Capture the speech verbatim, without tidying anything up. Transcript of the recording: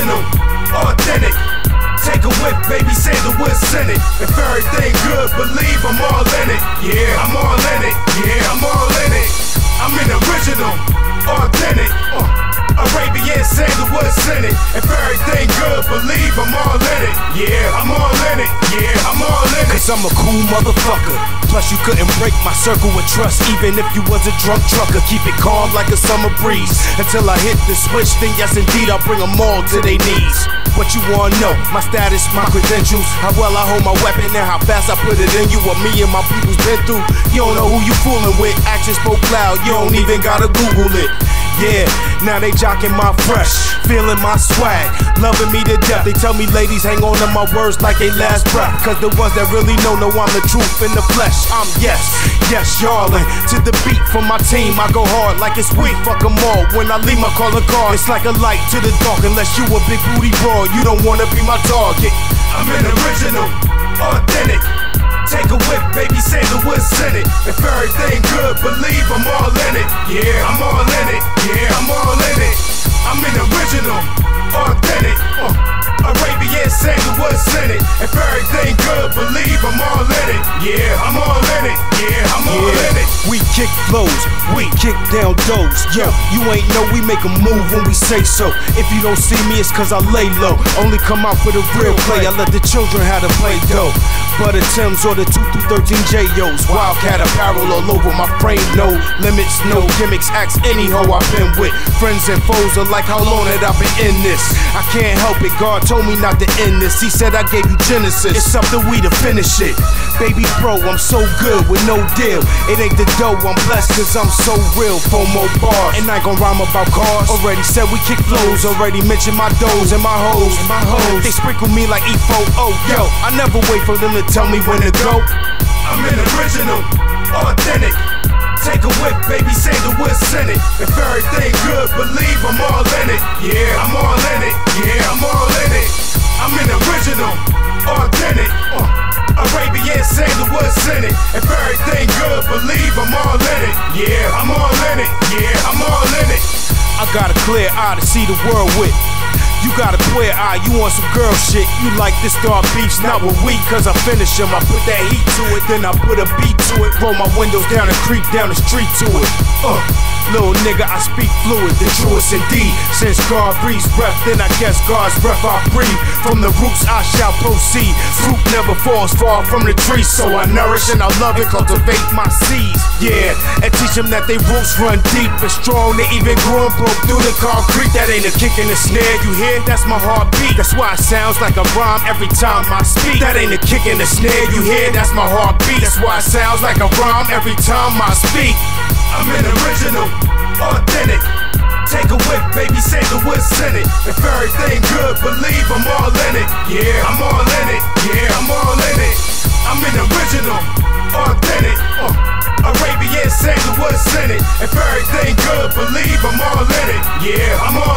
original, authentic. Take a whip, baby, sandalwood scented. If everything good, believe I'm all in it. Yeah, I'm all in it. Yeah, I'm all in it. I'm an original, authentic. Uh, Arabian Sandalwood scented. If everything good, believe I'm all in it. Yeah, I'm all in it. Yeah, I'm all in it. Cause I'm a cool motherfucker. Plus you couldn't break my circle with trust, even if you was a drunk trucker. Keep it calm like a summer breeze until I hit the switch. Then yes indeed, I'll bring them all to their knees. What you wanna know? My status, my credentials, how well I hold my weapon and how fast I put it in you. What me and my people's been through. You don't know who you fooling with. Actions spoke loud, you don't even gotta Google it. Yeah, now they jocking my fresh, feeling my swag, loving me to death. They tell me ladies hang on to my words like they last breath, cause the ones that really know know I'm the truth in the flesh. I'm yes, yes, y'allin'. To the beat from my team, I go hard like it's weak. Fuck them all, when I leave my calling card, it's like a light to the dark. Unless you a big booty broad, you don't wanna be my target. I'm an original, authentic. Take a whip, baby, sandalwood scented. If everything good, believe I'm all in it. Yeah, I'm all in it. Yeah, I'm all in it. I'm an original, authentic. Uh, Arabian Sandalwood scented. If everything good, believe I'm all in it. Yeah, I'm all in it. Yeah, I'm all yeah. in it. We kick flows, we kick down doors. Yo, you ain't know we make a move when we say so. If you don't see me, it's cause I lay low. Only come out for the real play. I let the children have to play dough. Butter Tims or the two through thirteen J Os. Wildcat apparel all over my frame. No limits, no gimmicks. Ask any hoe I've been with. Friends and foes are like, how long had I been in this? I can't help it, God told me not to end this. He said I gave you Genesis. It's up to we to finish it. Baby bro, I'm so good with no deal. It ain't the dough, I'm blessed cause I'm so real. FOMO bars, and I ain't gon' rhyme about cars. Already said we kick flows. Already mentioned my does and my hoes. And my hoes, they sprinkle me like E four. Oh yo, I never wait for them to tell me when to go. I'm an original, authentic. Take a whip, baby, sandalwood scented. If everything good, believe I'm all in it. Yeah, I'm all in it. Yeah, I'm all in it. I'm an original, authentic. Uh, Arabian Sandalwood scented. If everything good, believe I'm all in it. Yeah, I'm all in it. Yeah, I'm all in it. I got a clear eye to see the world with. You got a queer eye, you want some girl shit. You like this star beefs, not with we, cause I finish them. I put that heat to it, then I put a beat to it. Roll my windows down and creep down the street to it. Uh, little nigga, I speak fluid, the truest indeed. Since God breathes breath, then I guess God's breath I breathe. From the roots I shall proceed. Fruit never falls far from the tree, so I nourish and I love and cultivate my seeds. Yeah, and teach them that they roots run deep and strong. They even grew and broke through the concrete. That ain't a kick in the snare, you hear? That's my heartbeat. That's why it sounds like a rhyme every time I speak. That ain't a kick in the snare, you hear? That's my heartbeat. That's why it sounds like a rhyme every time I speak. I'm an original, authentic. Take a whip, baby, sandalwood scented. If everything good, believe I'm all in it. Yeah, I'm all in it. Yeah, I'm all in it. I'm an original, authentic. Uh, Arabian Sandalwood scented. If everything good, believe I'm all in it. Yeah, I'm all